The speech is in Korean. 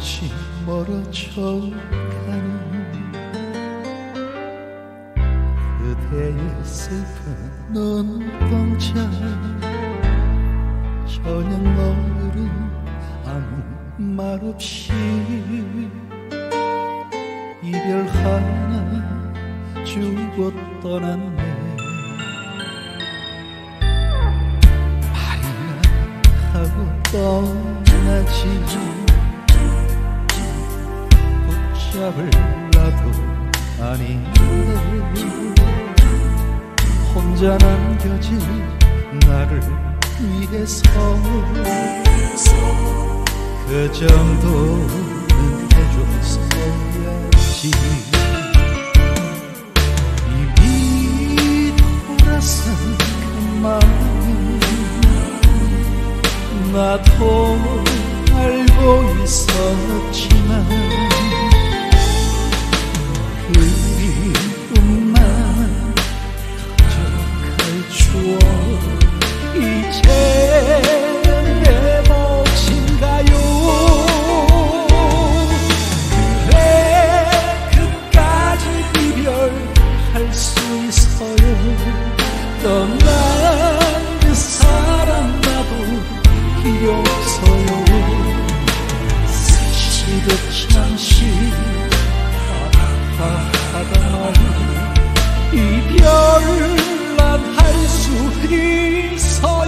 조금씩 멀어져 가는 그대의 슬픈 눈동자 저녁 노을은 아무 말 없이 이별 하나 주고 떠났네. 말이나 하고 떠나지 붙잡을 나도 아닌데 혼자 남겨진 나를 위해서 그 정도는 해줬어야지. 이미 돌아선 그 마음 나도 알고 있었지만 그리움만 가져갈 추억 이제 내 몫인가요? 그래 그까지 이별할 수 있어요. 떠난 그 사람 나도 필요 없어요. 스치듯 잠시 아파하다 이별을 난 할 수 있어요.